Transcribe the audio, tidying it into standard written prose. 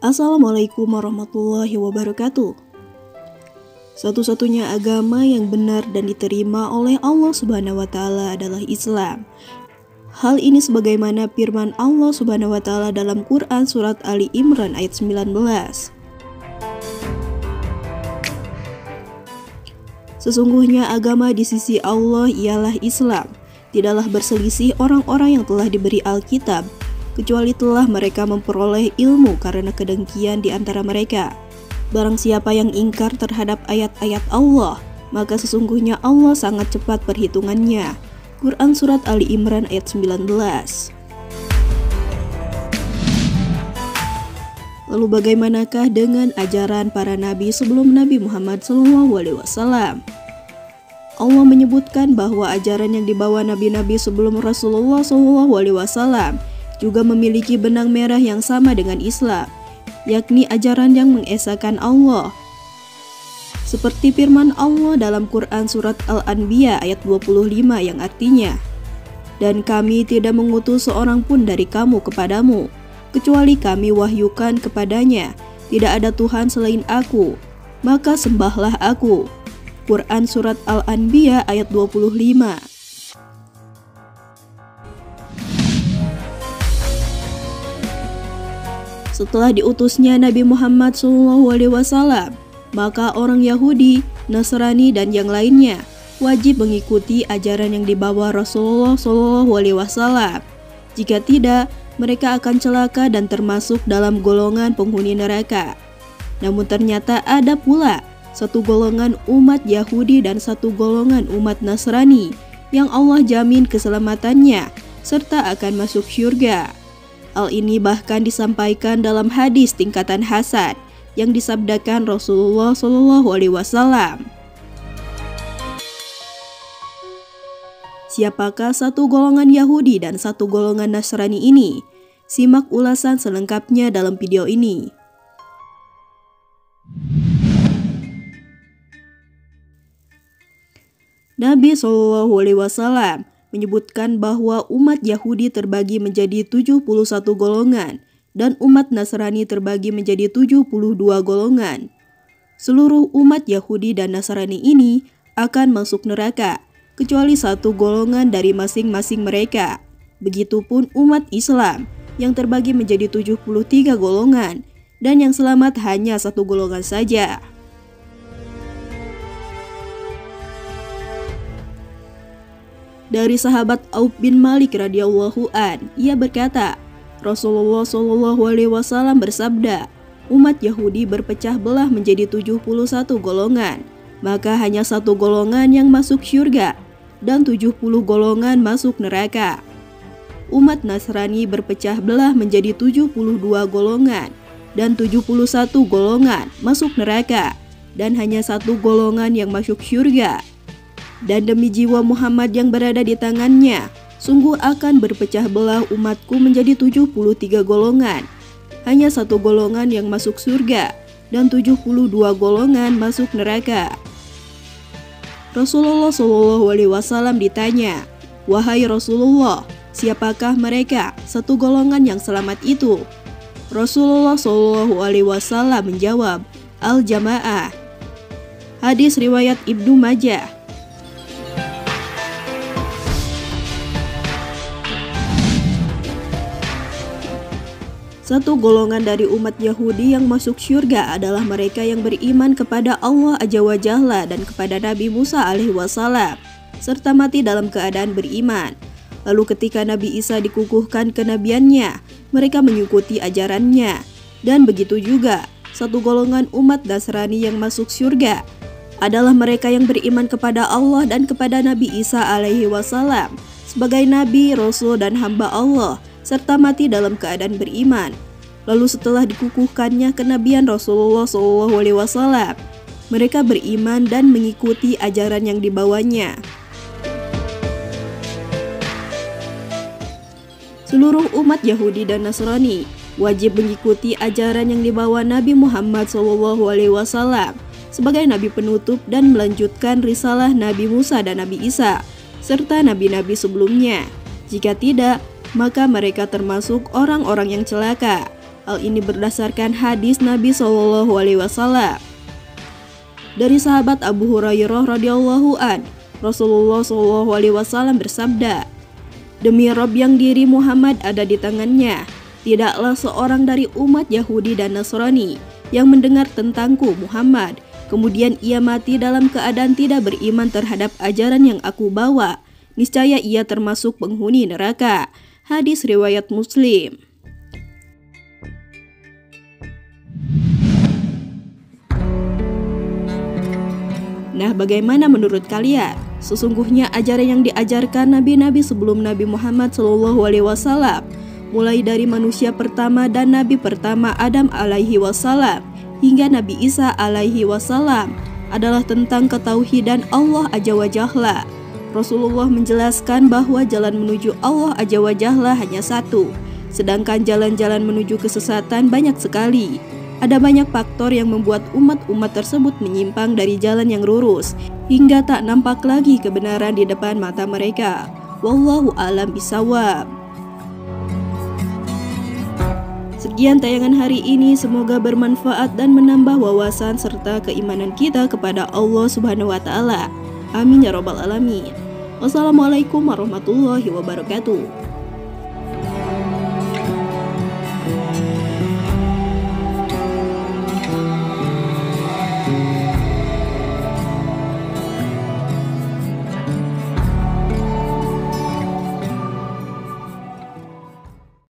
Assalamualaikum warahmatullahi wabarakatuh. Satu-satunya agama yang benar dan diterima oleh Allah Subhanahu wa taala adalah Islam. Hal ini sebagaimana firman Allah Subhanahu wa taala dalam Quran surat Ali Imran ayat 19. Sesungguhnya agama di sisi Allah ialah Islam. Tidaklah berselisih orang-orang yang telah diberi Alkitab, kecuali telah mereka memperoleh ilmu karena kedengkian di antara mereka. Barang siapa yang ingkar terhadap ayat-ayat Allah, maka sesungguhnya Allah sangat cepat perhitungannya. Quran surat Ali Imran ayat 19. Lalu bagaimanakah dengan ajaran para nabi sebelum Nabi Muhammad SAW? Allah menyebutkan bahwa ajaran yang dibawa nabi-nabi sebelum Rasulullah SAW juga memiliki benang merah yang sama dengan Islam, yakni ajaran yang mengesahkan Allah. Seperti firman Allah dalam Quran surat Al-Anbiya ayat 25 yang artinya, "Dan kami tidak mengutus seorang pun dari kamu kepadamu, kecuali kami wahyukan kepadanya, tidak ada Tuhan selain aku, maka sembahlah aku." Quran surat Al-Anbiya ayat 25. Setelah diutusnya Nabi Muhammad SAW, maka orang Yahudi, Nasrani, dan yang lainnya wajib mengikuti ajaran yang dibawa Rasulullah SAW. Jika tidak, mereka akan celaka dan termasuk dalam golongan penghuni neraka. Namun ternyata ada pula satu golongan umat Yahudi dan satu golongan umat Nasrani yang Allah jamin keselamatannya serta akan masuk syurga. Hal ini bahkan disampaikan dalam hadis tingkatan hasan yang disabdakan Rasulullah SAW. Siapakah satu golongan Yahudi dan satu golongan Nasrani ini? Simak ulasan selengkapnya dalam video ini. Nabi SAW menyebutkan bahwa umat Yahudi terbagi menjadi 71 golongan dan umat Nasrani terbagi menjadi 72 golongan. Seluruh umat Yahudi dan Nasrani ini akan masuk neraka, kecuali satu golongan dari masing-masing mereka. Begitupun umat Islam yang terbagi menjadi 73 golongan dan yang selamat hanya satu golongan saja. Dari sahabat Auf bin Malik radhiyallahu an, ia berkata, Rasulullah SAW bersabda, umat Yahudi berpecah belah menjadi 71 golongan, maka hanya satu golongan yang masuk syurga dan 70 golongan masuk neraka. Umat Nasrani berpecah belah menjadi 72 golongan dan 71 golongan masuk neraka dan hanya satu golongan yang masuk syurga. Dan demi jiwa Muhammad yang berada di tangannya, sungguh akan berpecah belah umatku menjadi 73 golongan. Hanya satu golongan yang masuk surga dan 72 golongan masuk neraka. Rasulullah SAW ditanya, "Wahai Rasulullah, siapakah mereka satu golongan yang selamat itu?" Rasulullah SAW menjawab, "Al-Jamaah." Hadis riwayat Ibnu Majah. Satu golongan dari umat Yahudi yang masuk syurga adalah mereka yang beriman kepada Allah Azza wa Jalla dan kepada Nabi Musa alaihi-wassalam, serta mati dalam keadaan beriman. Lalu ketika Nabi Isa dikukuhkan kenabiannya, mereka mengikuti ajarannya. Dan begitu juga, satu golongan umat Nasrani yang masuk syurga adalah mereka yang beriman kepada Allah dan kepada Nabi Isa alaihi-wassalam sebagai Nabi, Rasul, dan hamba Allah, serta mati dalam keadaan beriman. Lalu setelah dikukuhkannya kenabian Rasulullah SAW, mereka beriman dan mengikuti ajaran yang dibawanya. Seluruh umat Yahudi dan Nasrani wajib mengikuti ajaran yang dibawa Nabi Muhammad SAW sebagai nabi penutup dan melanjutkan risalah Nabi Musa dan Nabi Isa serta nabi-nabi sebelumnya. Jika tidak, maka mereka termasuk orang-orang yang celaka. Hal ini berdasarkan hadis Nabi SAW. Dari sahabat Abu Hurairah radhiyallahu an, Rasulullah SAW bersabda, "Demi Rabb yang diri Muhammad ada di tangannya, tidaklah seorang dari umat Yahudi dan Nasrani yang mendengar tentangku Muhammad, kemudian ia mati dalam keadaan tidak beriman terhadap ajaran yang aku bawa, niscaya ia termasuk penghuni neraka." Hadis riwayat Muslim. Nah, bagaimana menurut kalian? Sesungguhnya ajaran yang diajarkan nabi-nabi sebelum Nabi Muhammad SAW, mulai dari manusia pertama dan nabi pertama Adam alaihi wassalam hingga Nabi Isa alaihi wassalam, adalah tentang ketauhidan Allah Azza wa Jalla. Rasulullah menjelaskan bahwa jalan menuju Allah Azza wa Jalla hanya satu, sedangkan jalan-jalan menuju kesesatan banyak sekali. Ada banyak faktor yang membuat umat-umat tersebut menyimpang dari jalan yang lurus, hingga tak nampak lagi kebenaran di depan mata mereka. Wallahu a'lam bishawab. Sekian tayangan hari ini, semoga bermanfaat dan menambah wawasan serta keimanan kita kepada Allah Subhanahu wa Ta'ala. Amin ya Rabbal 'Alamin. Wassalamualaikum warahmatullahi wabarakatuh.